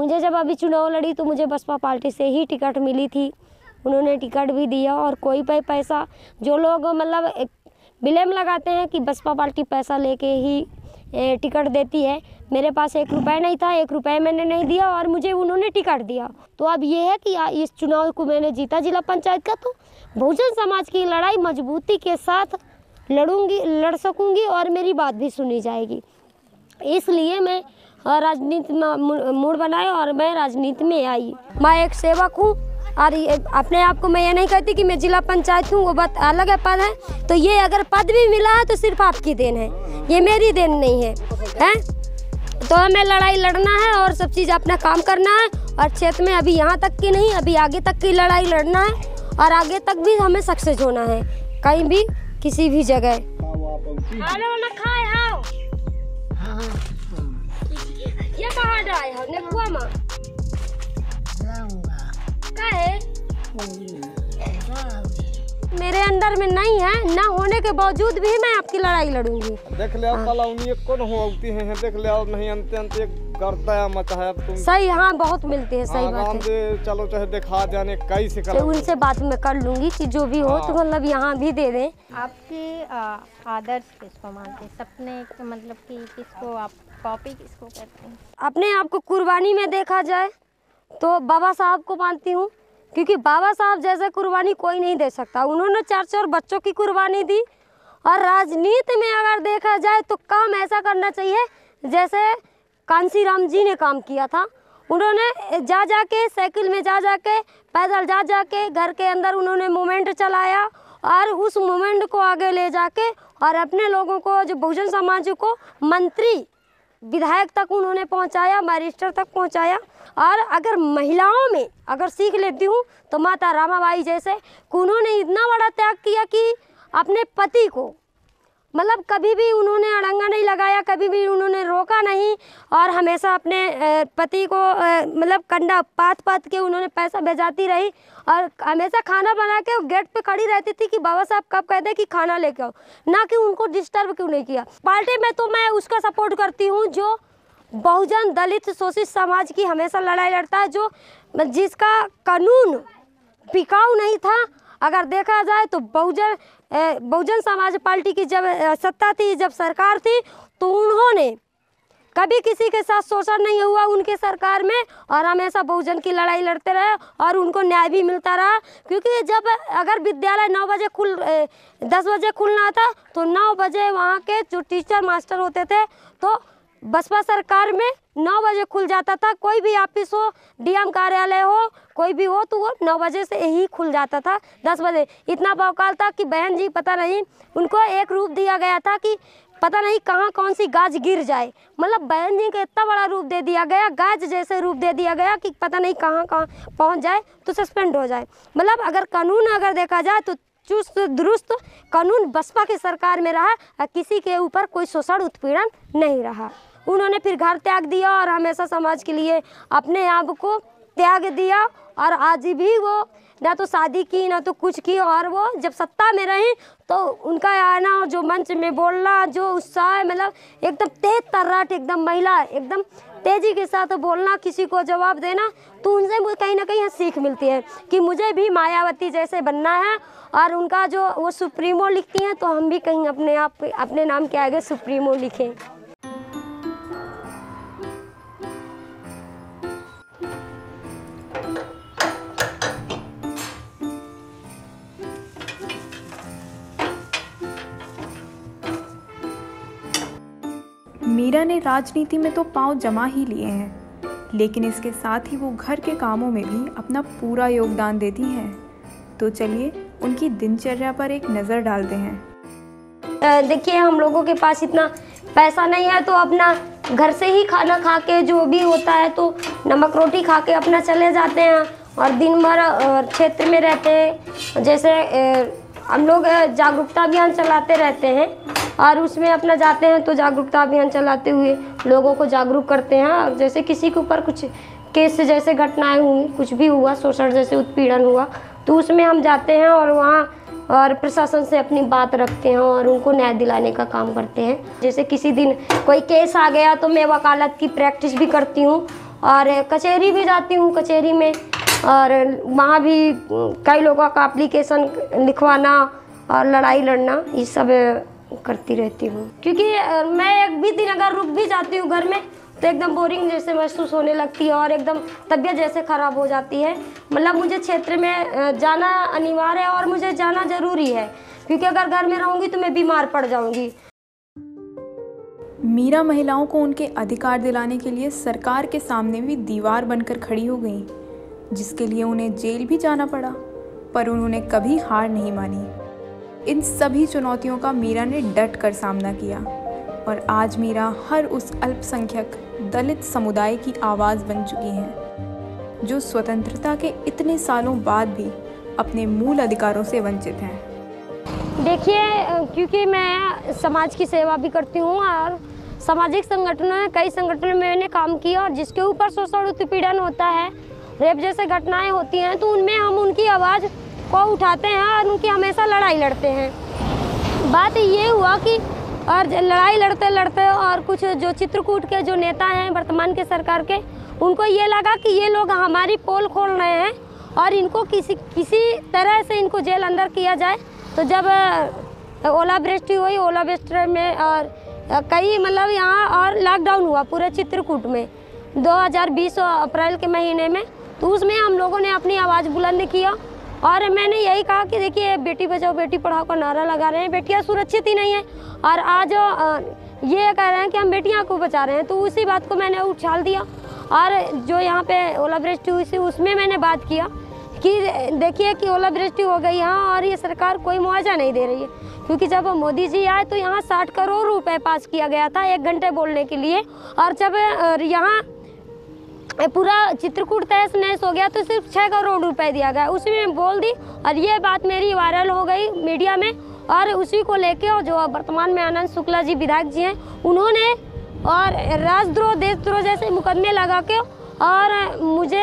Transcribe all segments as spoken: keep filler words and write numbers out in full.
मुझे जब अभी चुनाव लड़ी तो मुझे बसपा पार्टी से ही टिकट मिली थी, उन्होंने टिकट भी दिया। और कोई पे पैसा जो लोग मतलब ब्लेम लगाते हैं कि बसपा पार्टी पैसा लेके ही टिकट देती है, मेरे पास एक रुपये नहीं था, एक रुपये मैंने नहीं दिया और मुझे उन्होंने टिकट दिया। तो अब ये है कि इस चुनाव को मैंने जीता जिला पंचायत का, तो बहुजन समाज की लड़ाई मजबूती के साथ लड़ूंगी, लड़ सकूंगी और मेरी बात भी सुनी जाएगी। इसलिए मैं राजनीति में मूड बनाया और मैं राजनीति में आई। मैं एक सेवक हूँ और अपने आप को मैं ये नहीं कहती कि मैं जिला पंचायत हूँ, वो बात अलग है, पद है। तो ये अगर पद भी मिला है तो सिर्फ आपकी देन है, ये मेरी देन नहीं है, हैं? तो हमें लड़ाई लड़ना है और सब चीज़ अपना काम करना है और क्षेत्र में अभी यहाँ तक की नहीं, अभी आगे तक की लड़ाई लड़ना है और आगे तक भी हमें सक्सेस होना है, कहीं भी किसी भी जगह। ये कहाँ जाए हो नेकुआ में? क्या है? मेरे अंदर में नहीं है, ना होने के बावजूद भी मैं आपकी लड़ाई लड़ूंगी। देख ले कल उन्हीं कौन होती है, देख ले नहीं अंत अंत करता है मत है तुम सही। हाँ बहुत मिलते हैं, सही बात है। चलो चाहे दिखा जाने कई से कर उनसे बात मैं कर लूंगी कि जो भी हो तो मतलब यहाँ भी दे दें। आपके आदर्श किसको मानते हैं, सपने मतलब कि किसको आप कॉपी किसको करते हैं? अपने आप को कुर्बानी में देखा जाए तो बाबा साहब को मानती हूँ, क्योंकि बाबा साहब जैसे कुर्बानी कोई नहीं दे सकता। उन्होंने चार चार बच्चों की कुर्बानी दी। और राजनीति में अगर देखा जाए तो काम ऐसा करना चाहिए जैसे कांसी राम जी ने काम किया था। उन्होंने जा जा के साइकिल में जा जा के पैदल जा जा के घर के अंदर उन्होंने मूवमेंट चलाया और उस मूवमेंट को आगे ले जाके और अपने लोगों को, जो बहुजन समाज को, मंत्री विधायक तक उन्होंने पहुंचाया, बैरिस्टर तक पहुंचाया। और अगर महिलाओं में अगर सीख लेती हूँ तो माता रामाबाई जैसे, उन्होंने इतना बड़ा त्याग किया कि अपने पति को मतलब कभी भी उन्होंने अड़ंगा नहीं लगाया, कभी भी उन्होंने रोका नहीं और हमेशा अपने पति को मतलब कंडा पात पात के उन्होंने पैसा भेजाती रही और हमेशा खाना बना के गेट पे खड़ी रहती थी कि बाबा साहब कब कहते कि खाना लेके आओ, ना कि उनको डिस्टर्ब क्यों नहीं किया। पार्टी में तो मैं उसका सपोर्ट करती हूँ जो बहुजन दलित शोषित समाज की हमेशा लड़ाई लड़ता है, जो जिसका कानून बिकाऊ नहीं था। अगर देखा जाए तो बहुजन बहुजन समाज पार्टी की जब सत्ता थी, जब सरकार थी, तो उन्होंने कभी किसी के साथ शोषण नहीं हुआ उनके सरकार में और हमेशा बहुजन की लड़ाई लड़ते रहे और उनको न्याय भी मिलता रहा। क्योंकि जब अगर विद्यालय नौ बजे खुल दस बजे खुलना था तो नौ बजे वहाँ के जो टीचर मास्टर होते थे तो बसपा सरकार में नौ बजे खुल जाता था। कोई भी ऑफिस हो, डीएम कार्यालय हो, कोई भी हो तो वो नौ बजे से ही खुल जाता था। दस बजे इतना बौकाल था कि बहन जी पता नहीं उनको एक रूप दिया गया था कि पता नहीं कहाँ कौन सी गाज गिर जाए, मतलब बहन जी का इतना बड़ा रूप दे दिया गया, गाज जैसे रूप दे दिया गया कि पता नहीं कहाँ कहाँ पहुँच जाए तो सस्पेंड हो जाए। मतलब अगर कानून अगर देखा जाए तो चुस्त दुरुस्त कानून बसपा की सरकार में रहा, किसी के ऊपर कोई शोषण उत्पीड़न नहीं रहा। उन्होंने फिर घर त्याग दिया और हमेशा समाज के लिए अपने आप को त्याग दिया और आज भी वो ना तो शादी की ना तो कुछ की। और वो जब सत्ता में रही तो उनका आना, जो मंच में बोलना, जो उत्साह, मतलब एकदम तेज तर्राट, एकदम महिला, एकदम तेजी के साथ बोलना, किसी को जवाब देना, तो उनसे मुझे कहीं ना कहीं सीख मिलती है कि मुझे भी मायावती जैसे बनना है। और उनका जो वो सुप्रीमो लिखती हैं तो हम भी कहीं अपने आप अपने नाम के आगे सुप्रीमो लिखें। मीरा ने राजनीति में तो पांव जमा ही लिए हैं, लेकिन इसके साथ ही वो घर के कामों में भी अपना पूरा योगदान देती हैं। तो चलिए उनकी दिनचर्या पर एक नज़र डालते हैं। देखिए, हम लोगों के पास इतना पैसा नहीं है तो अपना घर से ही खाना खा के जो भी होता है तो नमक रोटी खा के अपना चले जाते हैं और दिन भर क्षेत्र में रहते हैं। जैसे हम लोग जागरूकता अभियान चलाते रहते हैं और उसमें अपना जाते हैं तो जागरूकता अभियान चलाते हुए लोगों को जागरूक करते हैं। जैसे किसी के ऊपर कुछ केस जैसे घटनाएं हुई, कुछ भी हुआ, शोषण जैसे उत्पीड़न हुआ, तो उसमें हम जाते हैं और वहाँ और प्रशासन से अपनी बात रखते हैं और उनको न्याय दिलाने का काम करते हैं। जैसे किसी दिन कोई केस आ गया तो मैं वकालत की प्रैक्टिस भी करती हूँ और कचहरी भी जाती हूँ, कचहरी में और वहाँ भी कई लोगों का एप्लीकेशन लिखवाना और लड़ाई लड़ना ये सब करती रहती हूँ। क्योंकि मैं एक भी दिन अगर रुक भी जाती हूँ घर में तो एकदम बोरिंग जैसे महसूस होने लगती है और एकदम तबीयत जैसे ख़राब हो जाती है। मतलब मुझे क्षेत्र में जाना अनिवार्य है और मुझे जाना ज़रूरी है, क्योंकि अगर घर में रहूँगी तो मैं बीमार पड़ जाऊँगी। मीरा महिलाओं को उनके अधिकार दिलाने के लिए सरकार के सामने भी दीवार बनकर खड़ी हो गई, जिसके लिए उन्हें जेल भी जाना पड़ा, पर उन्होंने कभी हार नहीं मानी। इन सभी चुनौतियों का मीरा ने डट कर सामना किया और आज मीरा हर उस अल्पसंख्यक दलित समुदाय की आवाज़ बन चुकी हैं जो स्वतंत्रता के इतने सालों बाद भी अपने मूल अधिकारों से वंचित हैं। देखिए, क्योंकि मैं समाज की सेवा भी करती हूँ और सामाजिक संगठनों में कई संगठनों में मैंने काम किया और जिसके ऊपर शोषण उत्पीड़न होता है, रेप जैसे घटनाएं होती हैं, तो उनमें हम उनकी आवाज़ को उठाते हैं और उनकी हमेशा लड़ाई लड़ते हैं। बात ये हुआ कि और लड़ाई लड़ते लड़ते और कुछ जो चित्रकूट के जो नेता हैं वर्तमान के सरकार के, उनको ये लगा कि ये लोग हमारी पोल खोल रहे हैं और इनको किसी किसी तरह से इनको जेल अंदर किया जाए। तो जब ओलावृष्टि हुई, ओलावृष्टि में और कई मतलब यहाँ और लॉकडाउन हुआ पूरे चित्रकूट में दो हज़ार बीस अप्रैल के महीने में, तो उसमें हम लोगों ने अपनी आवाज़ बुलंद किया और मैंने यही कहा कि देखिए, बेटी बचाओ बेटी पढ़ाओ का नारा लगा रहे हैं, बेटियां सुरक्षित ही नहीं है और आज ये कह रहे हैं कि हम बेटियां को बचा रहे हैं। तो उसी बात को मैंने उछाल दिया और जो यहाँ पे ओलावृष्टि हुई थी उसमें मैंने बात किया कि देखिए कि ओलावृष्टि हो गई यहाँ और ये सरकार कोई मुआवजा नहीं दे रही है, क्योंकि जब मोदी जी आए तो यहाँ साठ करोड़ रुपए पास किया गया था एक घंटे बोलने के लिए, और जब यहाँ पूरा चित्रकूट तहस नहस हो गया तो सिर्फ छः करोड़ रुपए दिया गया, उसी में बोल दी और ये बात मेरी वायरल हो गई मीडिया में। और उसी को लेके और जो वर्तमान में आनंद शुक्ला जी विधायक जी हैं, उन्होंने और राजद्रोह देशद्रोह जैसे मुकदमे लगा के और मुझे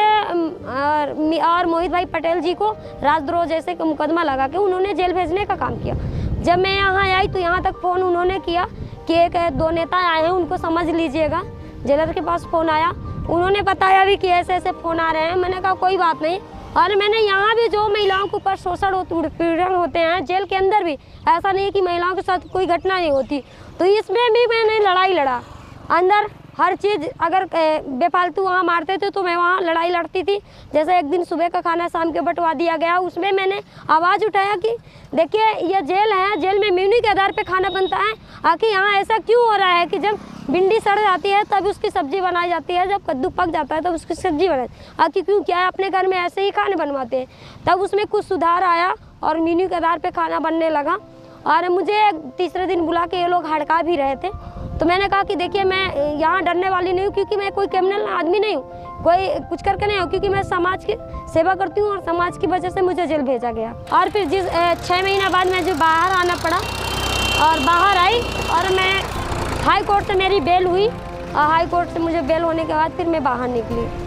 और, और मोहित भाई पटेल जी को राजद्रोह जैसे मुकदमा लगा के उन्होंने जेल भेजने का काम किया। जब मैं यहाँ आई तो यहाँ तक फ़ोन उन्होंने किया कि एक दो नेता आए हैं, उनको समझ लीजिएगा। जेलर के पास फ़ोन आया, उन्होंने बताया भी कि ऐसे ऐसे फ़ोन आ रहे हैं। मैंने कहा कोई बात नहीं। और मैंने यहाँ भी जो महिलाओं के ऊपर शोषण उत्पीड़न होते हैं जेल के अंदर भी, ऐसा नहीं कि महिलाओं के साथ कोई घटना नहीं होती, तो इसमें भी मैंने लड़ाई लड़ा। अंदर हर चीज़ अगर बेफालतू वहाँ मारते थे तो मैं वहाँ लड़ाई लड़ती थी। जैसे एक दिन सुबह का खाना शाम के बंटवा दिया गया, उसमें मैंने आवाज़ उठाया कि देखिए ये जेल है, जेल में मेन्यू के आधार पे खाना बनता है, आखिर यहाँ ऐसा क्यों हो रहा है कि जब भिंडी सड़ जाती है तब उसकी सब्ज़ी बनाई जाती है, जब कद्दू पक जाता है तब उसकी सब्ज़ी बनाई, आखिर क्यों, क्या है अपने घर में ऐसे ही खाने बनवाते हैं। तब उसमें कुछ सुधार आया और मेन्यू के आधार पर खाना बनने लगा। और मुझे तीसरे दिन बुला के ये लोग हड़का भी रहे थे, तो मैंने कहा कि देखिए मैं यहाँ डरने वाली नहीं हूँ, क्योंकि मैं कोई क्रिमिनल आदमी नहीं हूँ, कोई कुछ करके नहीं हूँ, क्योंकि मैं समाज की सेवा करती हूँ और समाज की वजह से मुझे जेल भेजा गया। और फिर जिस छः महीना बाद मैं जो बाहर आना पड़ा और बाहर आई और मैं हाई कोर्ट से मेरी बेल हुई और हाई कोर्ट से मुझे बेल होने के बाद फिर मैं बाहर निकली।